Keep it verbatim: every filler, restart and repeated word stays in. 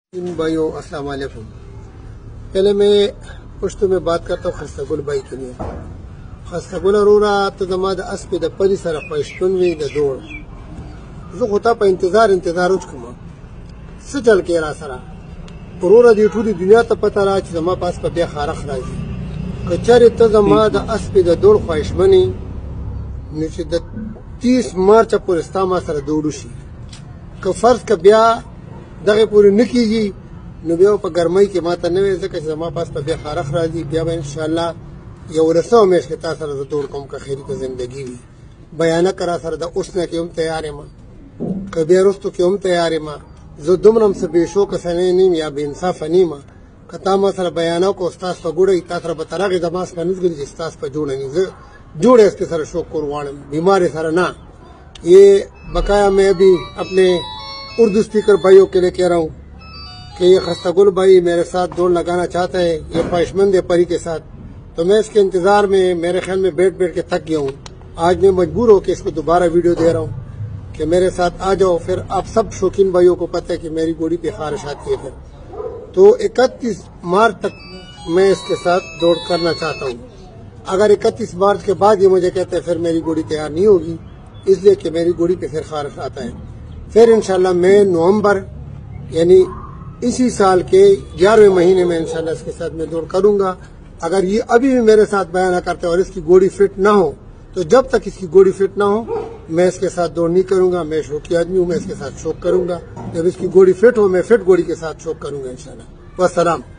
इन भाइयों अस्सलाम वालेकुम। पहले मैं पुश्तो में बात करता हूँ खस्तागुल भाई के लिए। खस्तागुल अरोरा तो दमाद अस्पे द परी सर पैशकुनवी द दौड़ जो होता पर इंतजार इंतजार उचकुमा से चल के रा सरा अरोरा दी ठूरी दुनिया तो पता रहा कि जमा पास पर बेखारख राजी कचर तो दमाद अस्पे द दौड़ ख्वाहिशमनी नीचे द तीस मार्च पुरस्तामा सर दौड़ुशी का फर्ज का ब्या दगे पूरी निकीगी नुबियो पर गर्मई के माता नवे जके जमा पास पर बेखारख राजी ब्या में इंशाल्लाह ये उरसों में इसके तासर द दौड़ कम का खैरी को जिंदगी भी बयाना करा सर द उसने के उम तैयार है मां कबीर उस्तो के उम तैयार है मां जो दुमरम से बेशो का सने नीम या बेइंसाफ नहीं मां कतामा सर बयानों को उस्ताद पर गुड़े तासर बतरा के दमास का निजगल जिस्तास पर जोड़े नहीं जोड़े इसके सर शोक कुरवान बीमार सर ना ये बकाया मैं अभी अपने उर्दू स्पीकर भाइयों के लिए कह रहा हूँ कि ये खस्तागुल भाई मेरे साथ दौड़ लगाना चाहता है ये ख्वाहिशमंद है परी के साथ, तो मैं इसके इंतजार में मेरे ख्याल में बैठ बैठ के थक गया हूँ। आज मैं मजबूर होकर इसको दोबारा वीडियो दे रहा हूँ कि मेरे साथ आ जाओ। फिर आप सब शौकीन भाइयों को पता है कि मेरी गोड़ी पे खारिश आती है। फिर तो इकतीस मार्च तक मैं इसके साथ दौड़ करना चाहता हूँ। अगर इकतीस मार्च के बाद ये मुझे कहते हैं फिर मेरी गोड़ी तैयार नहीं होगी, इसलिए कि मेरी गोड़ी पे फिर खारिश आता है। फिर इंशाल्लाह मैं नवंबर यानी इसी साल के ग्यारहवें महीने में इंशाल्लाह इसके साथ मैं दौड़ करूंगा। अगर ये अभी भी मेरे साथ बयाना करते और इसकी गोड़ी फिट ना हो तो जब तक इसकी गोड़ी फिट ना हो मैं इसके साथ दौड़ नहीं करूंगा। मैं शौकी आदमी हूँ, मैं इसके साथ शौक करूंगा। जब इसकी गोड़ी फिट हो मैं फिट गोड़ी के साथ शौक करूंगा इंशाल्लाह। वस्सलाम।